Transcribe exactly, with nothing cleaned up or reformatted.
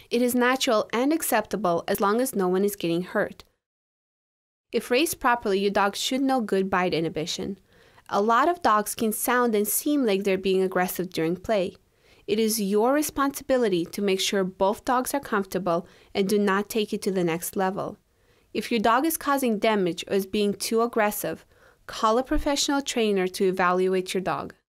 It is natural and acceptable as long as no one is getting hurt. If raised properly, your dog should know good bite inhibition. A lot of dogs can sound and seem like they're being aggressive during play. It is your responsibility to make sure both dogs are comfortable and do not take it to the next level. If your dog is causing damage or is being too aggressive, call a professional trainer to evaluate your dog.